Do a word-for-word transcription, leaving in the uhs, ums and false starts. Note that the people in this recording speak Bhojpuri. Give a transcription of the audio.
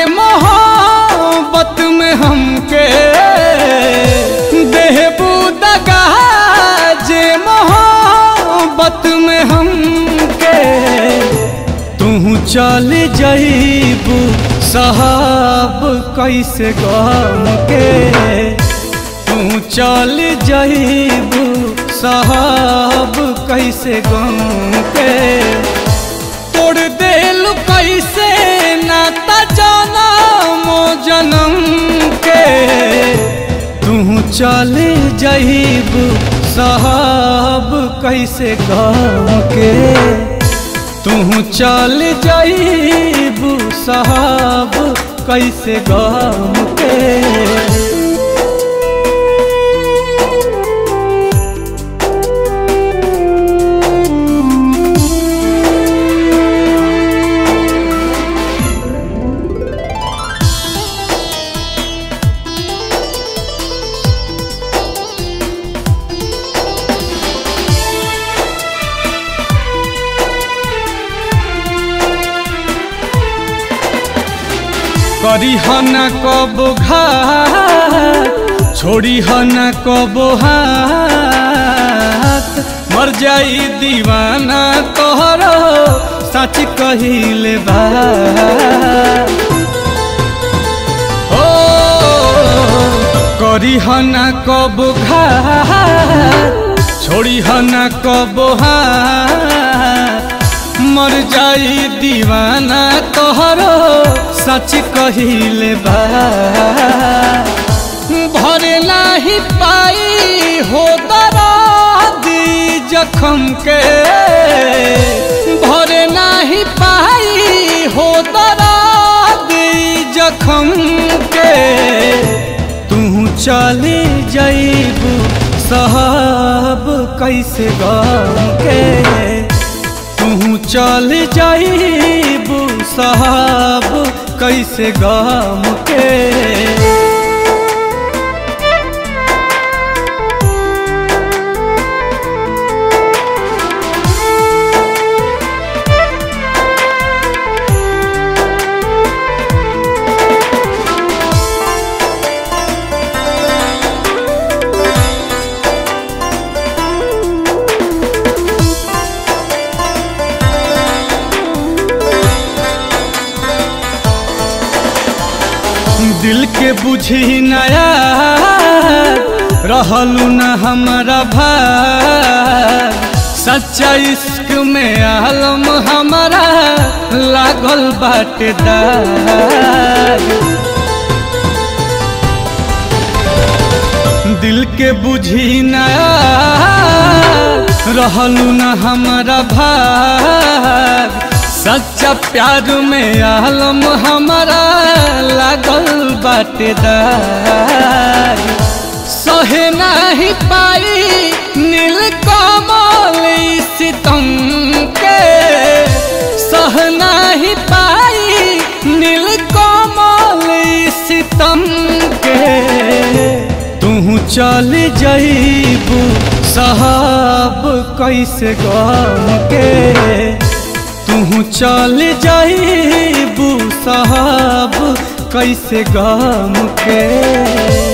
मोहब्बत में हमके देहबू दगा जे मोहब्बत में हमके तू चल जईबू साहब कैसे गम के तू चल जईबू साहब कैसे गम के तोड़ देल कैसे नाता जनम जनम के तू चल जईबू साहब कैसे गम के तू चल जईबू साहब कैसे गम के। करी हना कब घात छोड़ी हना कब हाथ मर जाई दीवाना तोहरो सच कहिले बात ओ करी हना कब घात छोड़ी हना कब हाथ मर जाई दीवाना तोहरो सच कहिले बा भरे नाही पाई हो दर्दी जखम के भरे नाही पाई हो दर्दी जखम के तू चली जईबू साहब कैसे गम के तू चल जईबू साहब कैसे गम के। दिल के बुझी नया रहलू न हमारा भाग सच्चा इश्क में आलम हमारा लागल बाटे दाग दिल के बुझी नया रहलू न हमारा भाग सच्चा प्यार में आलम हमारा लागल बाटे दाग सहे नहीं पाई नील कमल सितम के सह नहीं पाई नील कमल सितम के तू चल जईबू साहब कैसे गम के तू चल जईबू साहब कैसे गम के।